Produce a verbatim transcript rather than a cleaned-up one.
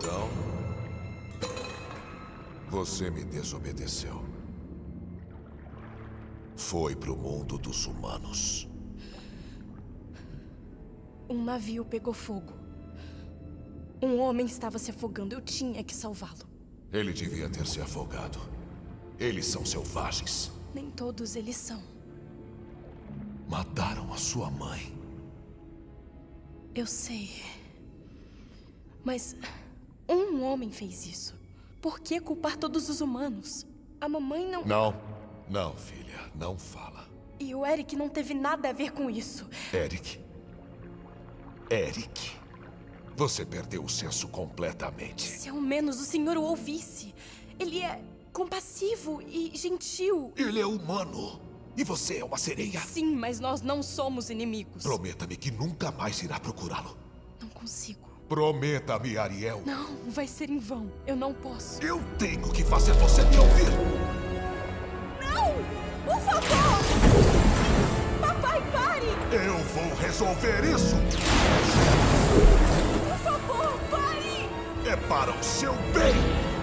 Então, você me desobedeceu. Foi pro mundo dos humanos. Um navio pegou fogo. Um homem estava se afogando. Eu tinha que salvá-lo. Ele devia ter se afogado. Eles são selvagens. Nem todos eles são. Mataram a sua mãe. Eu sei. Mas um homem fez isso. Por que culpar todos os humanos? A mamãe não... Não. Não, filha. Não fala. E o Eric não teve nada a ver com isso. Eric. Eric. Você perdeu o senso completamente. Se ao menos o senhor o ouvisse. Ele é compassivo e gentil. Ele é humano. E você é uma sereia. Sim, mas nós não somos inimigos. Prometa-me que nunca mais irá procurá-lo. Não consigo. Prometa-me, Ariel. Não, vai ser em vão. Eu não posso. Eu tenho que fazer você me ouvir. Não! Por favor! Papai, pare! Eu vou resolver isso. Por favor, pare! É para o seu bem.